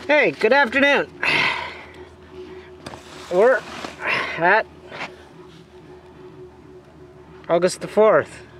Hey, good afternoon. We're at August the 4th.